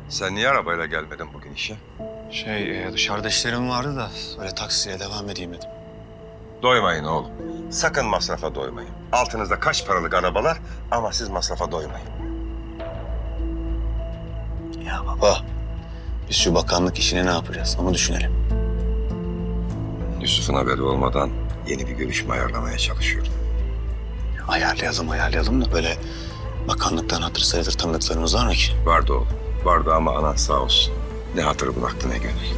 Sen niye arabayla gelmedin bugün işe? Dışarıda işlerim vardı da öyle taksiye devam edeyim dedim. Doymayın oğlum. Sakın masrafa doymayın. Altınızda kaç paralık arabalar ama siz masrafa doymayın. Ya baba, biz şu bakanlık işini ne yapacağız onu düşünelim. Yusuf'un haberi olmadan yeni bir görüşme ayarlamaya çalışıyorum. Ayarlayalım da böyle bakanlıktan hatır sayılır tanıdıklarımız var mı ki? Vardı oğlum. Vardı ama anan sağ olsun. Ne hatırı bıraktı ne gönül.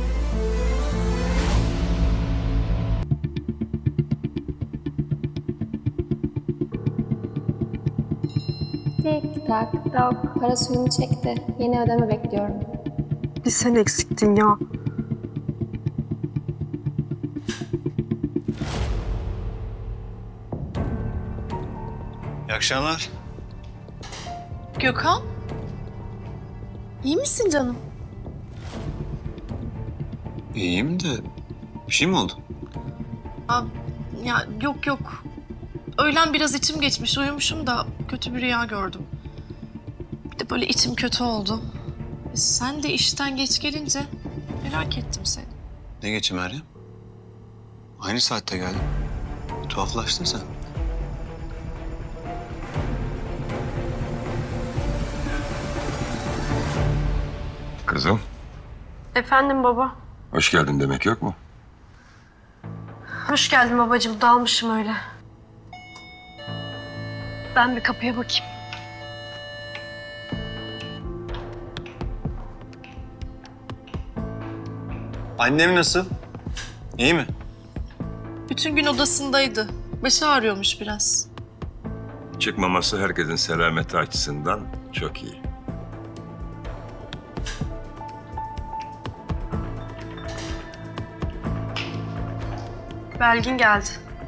Tik tak tok. Para suyunu çekti. Yeni ödeme bekliyorum. Bir sen eksiktin ya. İyi akşamlar. Gökhan? İyi misin canım? İyiyim de bir şey mi oldu? Ya yok. Öğlen biraz içim geçmiş. Uyumuşum da kötü bir rüya gördüm. Bir de böyle içim kötü oldu. Sen de işten geç gelince merak ettim seni. Ne geçi Meryem? Aynı saatte geldin. Tuhaflaştın sen. Kızım, Efendim baba. hoş geldin demek yok mu? Hoş geldin babacığım. Dalmışım öyle. Ben bir kapıya bakayım. Annem nasıl? İyi mi? Bütün gün odasındaydı. Başı ağrıyormuş biraz. Çıkmaması herkesin selameti açısından çok iyi. Belgin geldi.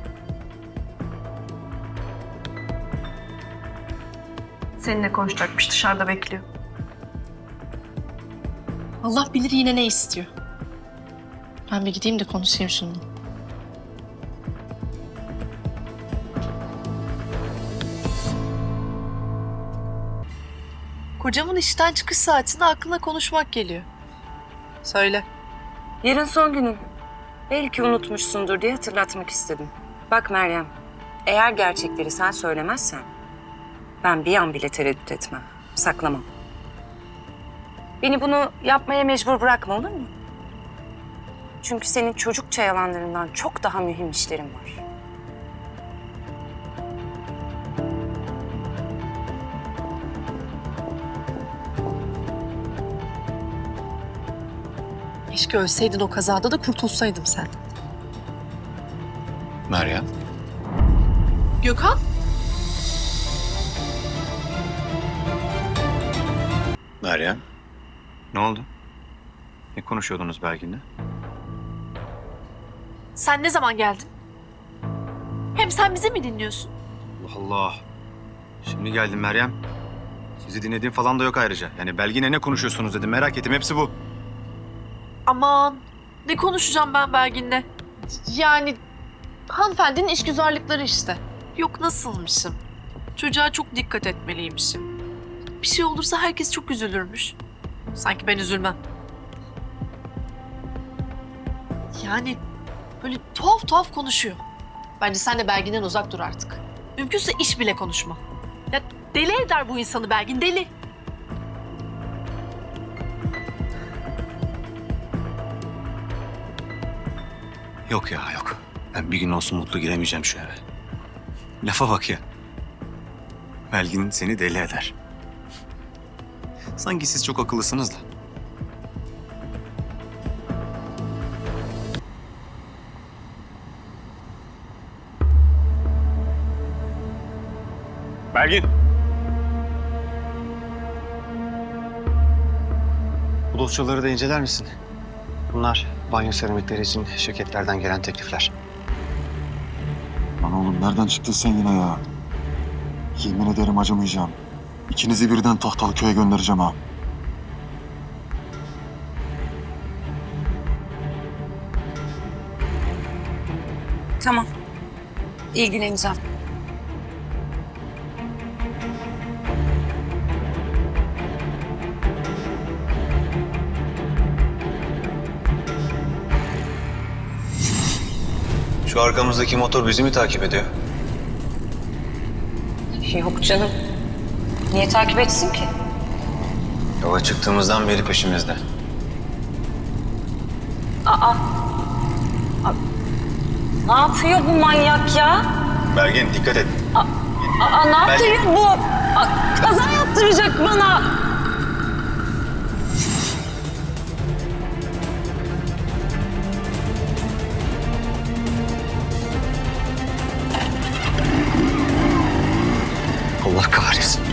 Seninle konuşacakmış. Dışarıda bekliyor. Allah bilir yine ne istiyor. Ben bir gideyim de konuşayım şununla. Kocamın işten çıkış saatinde aklına konuşmak geliyor. Söyle. Yarın son günün. Belki unutmuşsundur diye hatırlatmak istedim. Bak Meryem, eğer gerçekleri sen söylemezsen ben bir an bile tereddüt etmem, saklamam. Beni bunu yapmaya mecbur bırakma, olur mu? Çünkü senin çocukça yalanlarından çok daha mühim işlerim var. Keşke ölseydin o kazada da kurtulsaydım sen. Meryem. Gökhan? Meryem. Ne oldu? Ne konuşuyordunuz Belgin'le? Sen ne zaman geldin? Hem sen bizi mi dinliyorsun? Allah Allah. Şimdi geldim Meryem. Sizi dinlediğim falan da yok ayrıca. Yani Belgin'le ne konuşuyorsunuz dedim. Merak ettim. Hepsi bu. Aman ne konuşacağım ben Belgin'le? Yani hanımefendinin işgüzarlıkları işte. Yok nasılmışım? Çocuğa çok dikkat etmeliymişim. Bir şey olursa herkes çok üzülürmüş. Sanki ben üzülmem. Yani böyle tuhaf tuhaf konuşuyor. Bence sen de Belgin'den uzak dur artık. Mümkünse iş bile konuşma. Ya deli eder bu insanı Belgin, deli. Yok ya yok. Ben bir gün olsun mutlu giremeyeceğim şu eve. Lafa bak ya. Belgin seni deli eder. Sanki siz çok akıllısınız da. Belgin! Bu dosyaları da inceler misin? Bunlar banyo seramikleri için şirketlerden gelen teklifler. Lan oğlum nereden çıktın sen yine ya? Yemin ederim acımayacağım. İkinizi birden Tahtalıköy'e göndereceğim ha. Tamam. İlgileneceğim. Şu arkamızdaki motor bizi mi takip ediyor? Yok canım. Niye takip etsin ki? Yola çıktığımızdan beri peşimizde. Ne yapıyor bu manyak ya? Belgin dikkat et. Ne yaptırıyor bu? Kaza yaptıracak bana. Allah kahretsin.